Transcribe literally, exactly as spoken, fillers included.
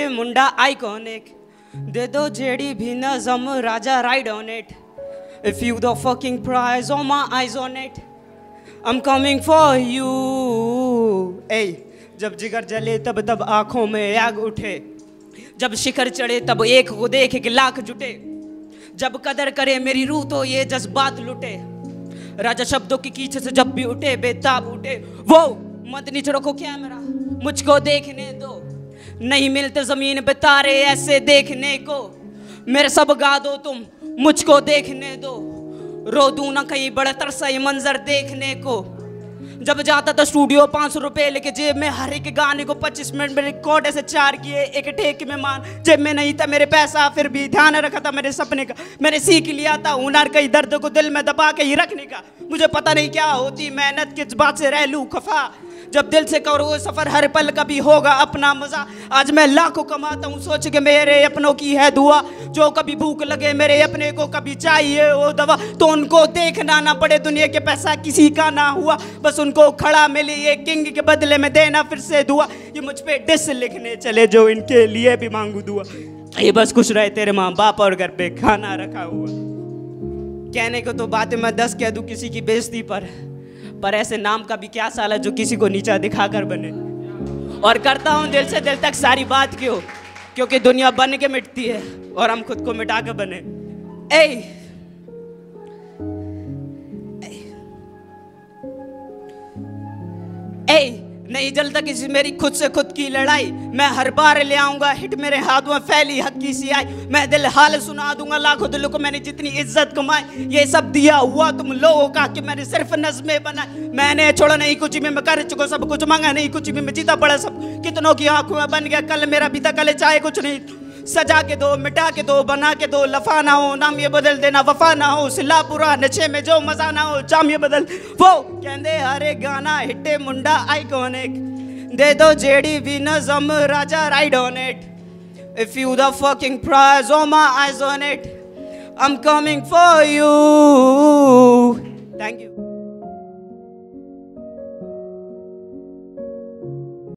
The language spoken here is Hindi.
हिट मुंडा आइकॉनिक, दे दो जेडी भी नज़म राजा ride on it, if you the fucking prize on my eyes on it, I am coming for you. ए जब जिगर जले तब तब आंखों में आग उठे, जब शिखर चढ़े तब एक को देख के लाख जुटे, जब कदर करे मेरी रूह तो ये जज्बात लुटे, राजा शब्दों की कीचड़ से जब भी उठे बेताब उठे। वो मत नीचे रखो कैमरा, मुझको देखने दो, नहीं मिलते जमीन पे तारे ऐसे देखने को, मेरे सब गा दो तुम मुझको देखने दो, रो दूं ना कहीं बड़ा तरसा ये मंजर देखने को। जब जाता था स्टूडियो पाँच सौ रुपए लेके जेब में, हर एक गाने को पच्चीस मिनट में रिकॉर्ड ऐसे चार किए एक ठेक में मान, जेब में नहीं था मेरे पैसा फिर भी ध्यान रखा था मेरे सपने का, मैंने सीख लिया था हुनर कई दर्द को दिल में दबा के ही रखने का, मुझे पता नहीं क्या होती मेहनत किस बात से रह लूं खफा, जब दिल से करो सफर हर पल कभी होगा अपना मजा, आज मैं लाखों कमाता हूँ सोच के मेरे अपनों की है दुआ, जो कभी भूख लगे मेरे अपने को कभी चाहिए वो दवा, तो उनको देखना ना पड़े दुनिया के पैसा किसी का ना हुआ, बस उनको खड़ा मिली ये किंग के बदले में देना फिर से दुआ, ये मुझ पे डिस लिखने चले जो इनके लिए भी मांगू दुआ, ये बस खुश रहे तेरे माँ बाप और घर पे खाना रखा हुआ। कहने को तो बातें मैं दस कह दूं किसी की बेइज्जती पर, पर ऐसे नाम का भी क्या साला जो किसी को नीचा दिखाकर बने, और करता हूँ दिल से दिल तक सारी बात क्यों, क्योंकि दुनिया बन के मिटती है और हम खुद को मिटा के बने। ए ए नहीं जलता किसी मेरी खुद से खुद की लड़ाई, मैं हर बार ले आऊंगा हिट मेरे हाथों में फैली हक की सियाई, मैं दिल हाल सुना दूंगा लाखों दिलों को मैंने जितनी इज्जत कमाई, ये सब दिया हुआ तुम लोगों का कि मैंने सिर्फ नज़में बनाई, मैंने छोड़ा नहीं कुछ भी मैं कर चुका सब कुछ, मांगा नहीं कुछ भी मैं जीता पड़ा सब, कितनों की आंखों में बन गया कल मेरा बीता कल चाहे कुछ नहीं, सजा के दो मिटा के दो बना के दो, लफा ना हो नाम ये बदल देना वफा ना हो, सिला पूरा नशे में जो मजा ना हो जाम ये बदल, वो कहते हरे गाना हिटे मुंडा आइकॉनिक, दे दो जेडी भी नज़म राजा ride on it, if you the fucking prize on my eyes on it, I am coming for you. Thank you.